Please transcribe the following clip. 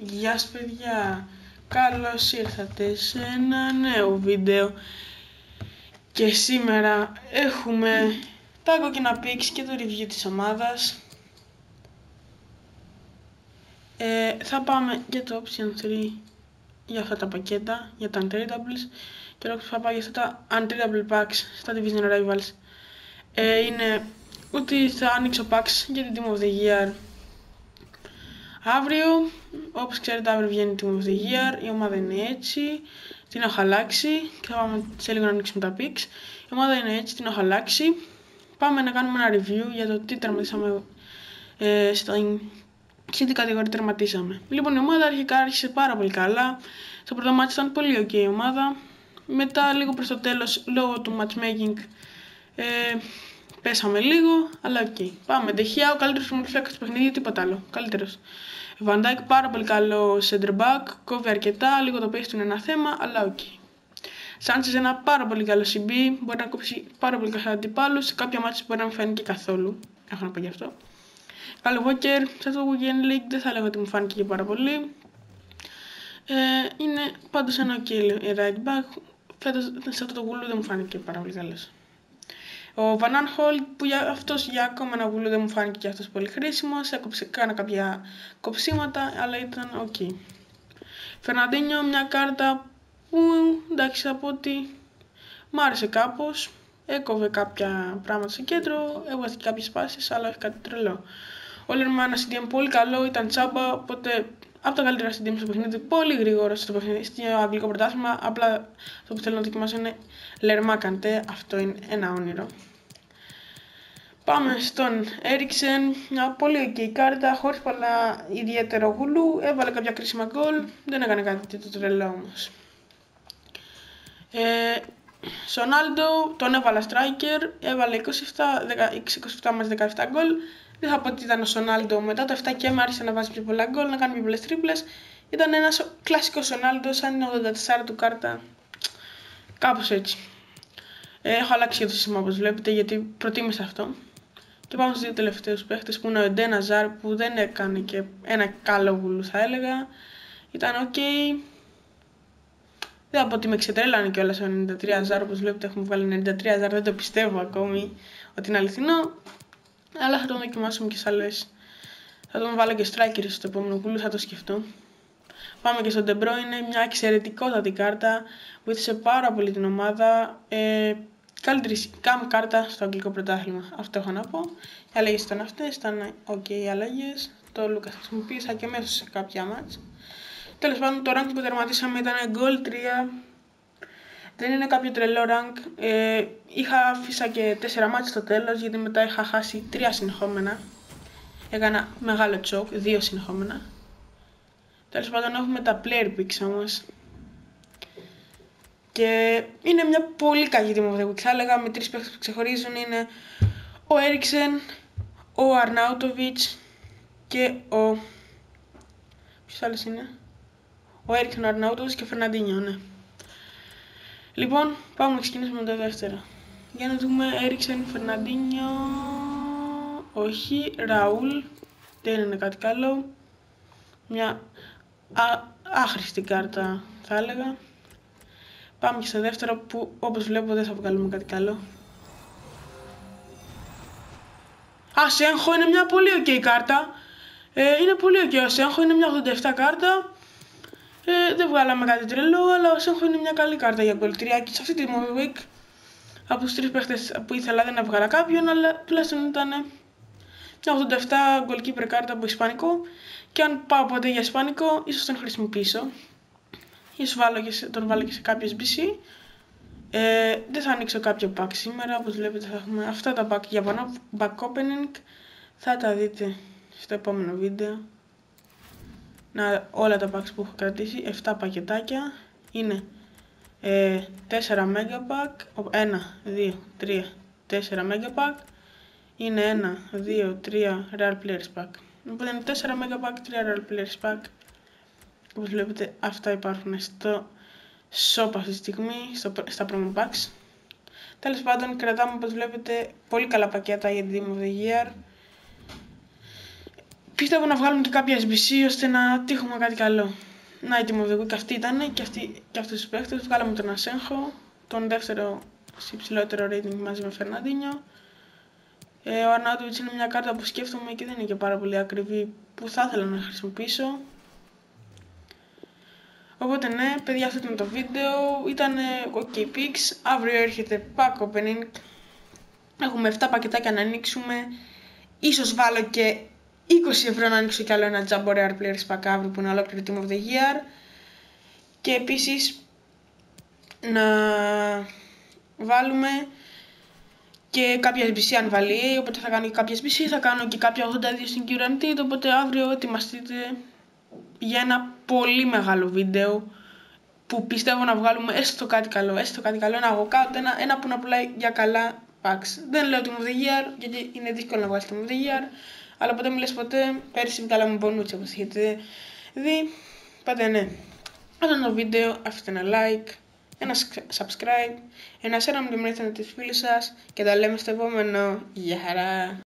Γεια σας παιδιά, καλώς ήρθατε σε ένα νέο βίντεο και σήμερα έχουμε τα κόκκινα picks και το review της ομάδας. Θα πάμε για το option 3 για αυτά τα πακέτα, για τα untradables και τώρα θα πάω για αυτά τα untradable packs στα Division Rivals. Είναι ότι θα ανοίξω packs για την Team of the Year αύριο. Όπως ξέρετε, αύριο βγαίνει η Team of the Year, η ομάδα είναι έτσι, την έχω αλλάξει και θα πάμε σε λίγο να ανοίξουμε τα picks. Η ομάδα είναι έτσι, την έχω αλλάξει. Πάμε να κάνουμε ένα review για το τι τερματίσαμε, σε τι κατηγορία τερματίσαμε. Λοιπόν, η ομάδα αρχικά άρχισε πάρα πολύ καλά. Στο πρώτο μάτι ήταν πολύ ok η ομάδα. Μετά, λίγο προς το τέλος, λόγω του matchmaking, πέσαμε λίγο, αλλά ok. Πάμε. Ντεχεία, ο καλύτερος προμηθευτής του παιχνίδι, τίποτα άλλο. Καλύτερος. Van Dijk, πάρα πολύ καλό center back, κόβει αρκετά, λίγο το pace του είναι ένα θέμα, αλλά ok. Sanchez, ένα πάρα πολύ καλό CB, μπορεί να κόψει πάρα πολύ καλά αντιπάλους, σε κάποια μάτια μπορεί να μην φάνηκε καθόλου. Έχω να πω γι' αυτό. Καλό Walker, σε αυτό το Weekend League δεν θα λέγω ότι μου φάνηκε και πάρα πολύ. Είναι πάντως ένα ok right back, φέτος σε αυτό το γουλού δεν μου φάνηκε πάρα πολύ καλός. Ο Van Aanholt, που αυτός για ακόμα ένα γουλού δεν μου φάνηκε και αυτός πολύ χρήσιμος, κάνα κάποια κοψίματα, αλλά ήταν ok. Φερναντίνιο, μια κάρτα που εντάξει από ότι μ' άρεσε κάπως, έκοβε κάποια πράγματα στο κέντρο, έβγαζε και κάποιες πάσεις, αλλά όχι κάτι τρελό. Ο Lerma, ένα CDM πολύ καλό, ήταν τσάμπα, οπότε από τα καλύτερα CDM στο παιχνίδι, πολύ γρήγορα στο παιχνίδι, στο αγγλικό πρωτάθλημα. Απλά αυτό που θέλω να δοκιμάσω είναι Lerma Kanté, αυτό είναι ένα όνειρο. Πάμε στον Eriksen, μια πολύ ok κάρτα, χωρίς πολλά ιδιαίτερο γουλού, έβαλε κάποια κρίσιμα γκολ, δεν έκανε κάτι το τρελό όμως. Σονάλντο, τον έβαλα striker, έβαλε 27 μας 17 γκολ. Δεν θα πω ότι ήταν ο Σονάλντο μετά το 7 και με άρχισε να βάζει πιο πολλά γκολ, να κάνει πιο πολλές τρίπλες. Ήταν ένας κλασικός Σονάλντο, σαν την 84 του κάρτα, κάπως έτσι. Έχω αλλάξει και το σύστημα όπως βλέπετε γιατί προτίμησα αυτό. Και πάμε στους δύο τελευταίους παίχτες που είναι ο Eden Hazard, που δεν έκανε και ένα καλό γουλού θα έλεγα. Ήταν ok. Δεν θα πω ότι με ξετρέλανε κιόλας ο 93 Hazard, όπως βλέπετε έχουμε βγάλει 93 Hazard, δεν το πιστεύω ακόμη ότι είναι αληθινό. Αλλά θα τον δοκιμάσουμε και σε άλλες. Θα τον βάλω και striker στο επόμενο γουλού, θα το σκεφτώ. Πάμε και στον De Bruyne, μια εξαιρετικότατη κάρτα, βοήθησε πάρα πολύ την ομάδα. Καλύτερη καμ κάρτα στο αγγλικό πρωτάθλημα, αυτό έχω να πω. Οι αλλαγές ήταν αυτές, ήταν ok οι αλλαγές. Το Lucas χρησιμοποίησα και μέσα σε κάποια μάτς. Τέλος πάντων, το rank που τερματίσαμε ήταν goal 3. Δεν είναι κάποιο τρελό rank. Αφήσα και 4 μάτς στο τέλος, γιατί μετά είχα χάσει 3 συνεχόμενα. Έκανα μεγάλο τσοκ, 2 συνεχόμενα. Τέλος πάντων, έχουμε τα player picks όμως. Και είναι μια πολύ καλή Team of the Week. Θα έλεγα με 3 παίκτες που ξεχωρίζουν είναι ο Eriksen, ο Arnautovic και ο... Ποιος άλλος είναι? Ο Eriksen, ο Arnautovic και ο Fernandinho, ναι. Λοιπόν, πάμε να ξεκινήσουμε με το δεύτερο. Για να δούμε Eriksen, Fernandinho... Όχι, Raúl, δεν είναι κάτι καλό. Μια άχρηστη κάρτα θα έλεγα. Πάμε και στο δεύτερο που όπως βλέπω δεν θα βγάλουμε κάτι καλό. Ασένχο είναι μια πολύ ok κάρτα. Είναι πολύ ok ο Ασένχο, είναι μια 87 κάρτα. Δεν βγάλαμε κάτι τρελό, αλλά ο Ασένχο είναι μια καλή κάρτα για goal 3 και σε αυτή τη Team of the Week από τους 3 παίχτες που ήθελα δεν έβγαλα κάποιον, αλλά τουλάχιστον ήταν μια 87 goalkeeper κάρτα από ισπανικό και αν πάω ποτέ για ισπανικό ίσως τον χρησιμοποιήσω. Ίσως τον βάλω και σε κάποιες BC. Δεν θα ανοίξω κάποιο pack σήμερα, όπως βλέπετε θα έχουμε αυτά τα pack για back opening. Θα τα δείτε στο επόμενο βίντεο. Όλα τα packs που έχω κρατήσει, 7 πακετάκια. Είναι 4 mega pack, 1, 2, 3, 4 mega pack. Είναι 1, 2, 3 rare players pack. Οπότε είναι 4 mega pack, 3 rare players pack. Όπως βλέπετε αυτά υπάρχουν στο shop αυτή τη στιγμή, στα promo packs. Τέλος πάντων κρατάμε όπως βλέπετε πολύ καλά πακέτα για την Team of the Year. πιστεύω να βγάλουμε και κάποια SBC ώστε να τύχουμε κάτι καλό. Να η Team of the Week αυτή ήταν και αυτούς τους παίχτες. Βγάλαμε τον Ασένχο, τον δεύτερο σε υψηλότερο rating μαζί με Φερναντίνιο. Ο Αρνάουτοβιτς είναι μια κάρτα που σκέφτομαι και δεν είναι και πάρα πολύ ακριβή, που θα ήθελα να χρησιμοποιήσω. Οπότε ναι, παιδιά, αυτό ήταν το βίντεο. Ήταν OK Picks. Αύριο έρχεται pack opening. Έχουμε 7 πακετάκια να ανοίξουμε. Ίσως βάλω και 20€ να ανοίξω κι άλλο ένα Jumbo Rare Players Pack αύριο που είναι ολόκληρο Team of the Year. Και επίσης να βάλουμε και κάποια SBC αν βάλει, οπότε θα κάνω και κάποια SBC, θα κάνω και κάποια 82 στην Guaranteed, οπότε αύριο ετοιμαστείτε για ένα πολύ μεγάλο βίντεο που πιστεύω να βγάλουμε έστω κάτι καλό, ένα walkout, ένα που να πουλάει για καλά packs. Δεν λέω Team of the Year, γιατί είναι δύσκολο να βγάλεις Team of the Year, αλλά ποτέ μην λες ποτέ, πέρυσι βγάλαμε με Bonucci όπως έχετε δει, οπότε ναι. Αυτό είναι το βίντεο, αφήστε ένα like, ένα subscribe, ένα share με το μοιράσετε με τους φίλους σας και τα λέμε στο επόμενο. Γεια χαρά!